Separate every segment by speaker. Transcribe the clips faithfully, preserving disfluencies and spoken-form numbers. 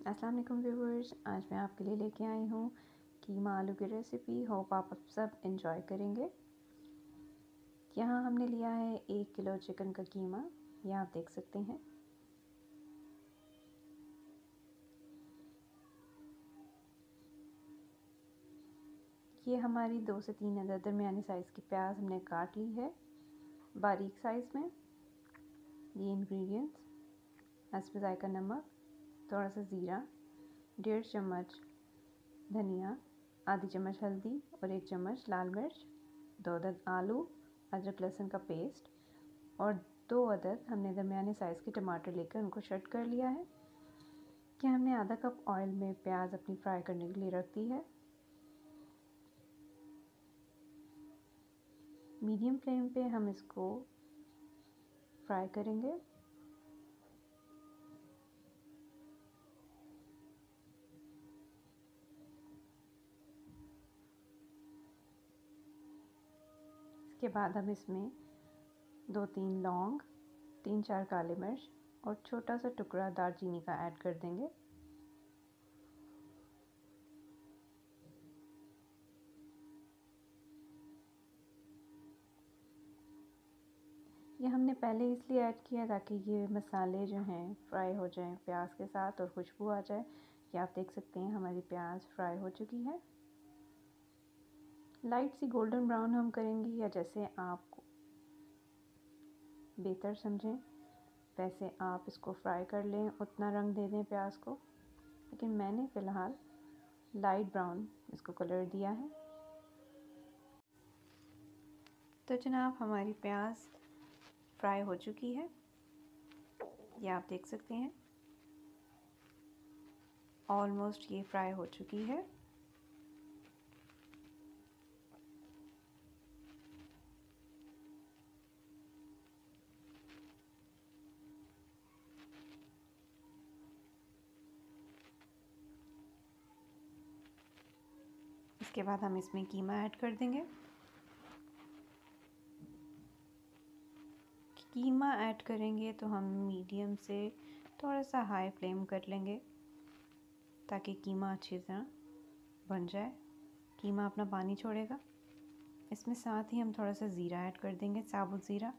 Speaker 1: अस्सलाम वालेकुम व्यूवर्स, आज मैं आपके लिए लेके आई हूँ कीमा आलू की रेसिपी। होप आप सब इंजॉय करेंगे। यहाँ हमने लिया है एक किलो चिकन का कीमा, ये आप देख सकते हैं। ये हमारी दो से तीन अदर दरमियानी साइज़ की प्याज हमने काट ली है बारीक साइज़ में। ये इंग्रेडिएंट्स हस्ब ज़ायका नमक, थोड़ा सा ज़ीरा, डेढ़ चम्मच धनिया, आधी चम्मच हल्दी और एक चम्मच लाल मिर्च, दो अदद आलू, अदरक लहसुन का पेस्ट और दो अदद हमने दरमियाने साइज़ के टमाटर लेकर उनको कट कर लिया है। कि हमने आधा कप ऑयल में प्याज अपनी फ्राई करने के लिए रख दी है। मीडियम फ्लेम पे हम इसको फ्राई करेंगे। इसके बाद हम इसमें दो तीन लौंग, तीन चार काले मिर्च और छोटा सा टुकड़ा दालचीनी का ऐड कर देंगे। ये हमने पहले इसलिए ऐड किया ताकि ये मसाले जो हैं फ्राई हो जाएं प्याज के साथ और खुशबू आ जाए। ये आप देख सकते हैं हमारी प्याज फ्राई हो चुकी है। लाइट सी गोल्डन ब्राउन हम करेंगे, या जैसे आप बेहतर समझें वैसे आप इसको फ्राई कर लें, उतना रंग दे दें प्याज को। लेकिन मैंने फ़िलहाल लाइट ब्राउन इसको कलर दिया है। तो जनाब हमारी प्याज फ्राई हो चुकी है, ये आप देख सकते हैं। ऑलमोस्ट ये फ्राई हो चुकी है। इसके बाद हम इसमें कीमा ऐड कर देंगे। कीमा ऐड करेंगे तो हम मीडियम से थोड़ा सा हाई फ्लेम कर लेंगे ताकि कीमा अच्छी तरह बन जाए। कीमा अपना पानी छोड़ेगा। इसमें साथ ही हम थोड़ा सा ज़ीरा ऐड कर देंगे, साबुत ज़ीरा।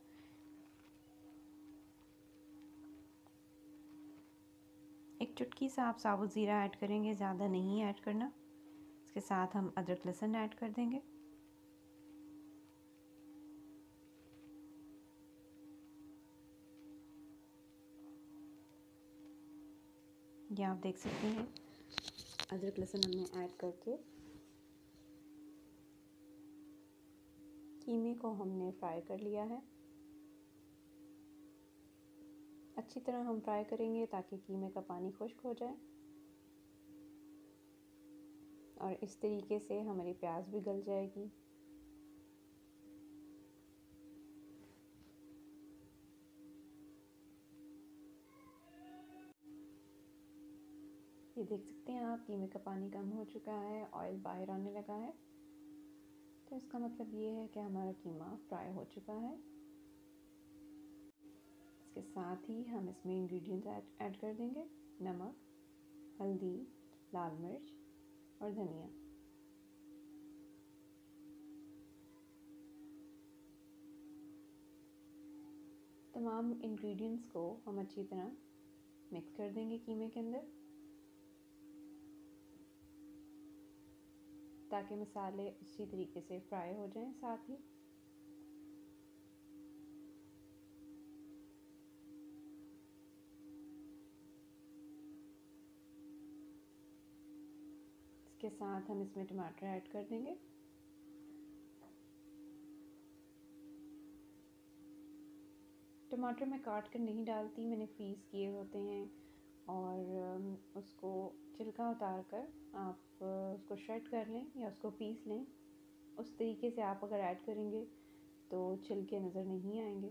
Speaker 1: एक चुटकी सा आप साबुत ज़ीरा ऐड करेंगे, ज़्यादा नहीं ऐड करना। इसके साथ हम अदरक लहसुन ऐड कर देंगे। ये आप देख सकते हैं अदरक लहसुन हमने ऐड करके कीमे को हमने फ्राई कर लिया है। अच्छी तरह हम फ्राई करेंगे ताकि कीमे का पानी खुश्क हो जाए और इस तरीके से हमारी प्याज भी गल जाएगी। ये देख सकते हैं आप कीमे का पानी कम हो चुका है, ऑयल बाहर आने लगा है। तो इसका मतलब ये है कि हमारा कीमा फ्राई हो चुका है। इसके साथ ही हम इसमें इंग्रेडिएंट्स ऐड ऐड कर देंगे। नमक, हल्दी, लाल मिर्च और धनिया। तमाम इंग्रेडिएंट्स को हम अच्छी तरह मिक्स कर देंगे कीमे के अंदर ताकि मसाले अच्छी तरीके से फ्राई हो जाएं। साथ ही इसके साथ हम इसमें टमाटर ऐड कर देंगे। टमाटर मैं काट कर नहीं डालती, मैंने फ्रीज़ किए होते हैं और उसको छिलका उतार कर आप उसको श्रेड कर लें या उसको पीस लें। उस तरीके से आप अगर ऐड करेंगे तो छिलके नज़र नहीं आएंगे।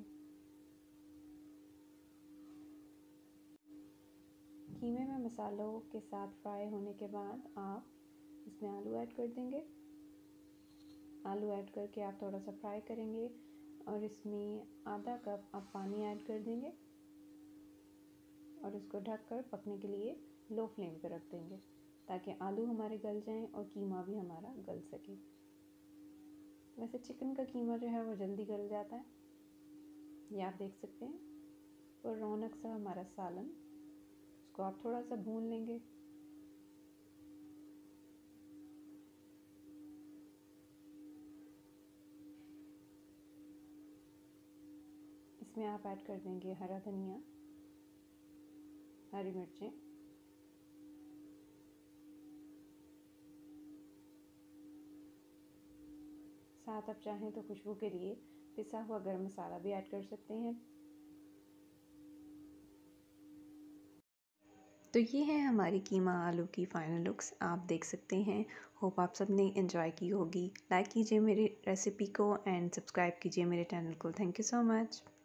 Speaker 1: कीमे में मसालों के साथ फ्राई होने के बाद आप इसमें आलू ऐड कर देंगे। आलू ऐड करके आप थोड़ा सा फ्राई करेंगे और इसमें आधा कप आप पानी ऐड कर देंगे और इसको ढककर पकने के लिए लो फ्लेम पे रख देंगे ताकि आलू हमारे गल जाएं और कीमा भी हमारा गल सके। वैसे चिकन का कीमा जो है वो जल्दी गल जाता है, ये आप देख सकते हैं। और रौनक सा हमारा सालन, उसको आप थोड़ा सा भून लेंगे। इसमें आप ऐड कर देंगे हरा धनिया, हरी मिर्चें, साथ आप चाहें तो खुशबू के लिए पिसा हुआ गरम मसाला भी ऐड कर सकते हैं। तो ये है हमारी कीमा आलू की फ़ाइनल लुक्स, आप देख सकते हैं। होप आप सब ने एंजॉय की होगी। लाइक कीजिए मेरी रेसिपी को एंड सब्सक्राइब कीजिए मेरे चैनल को। Thank you so much.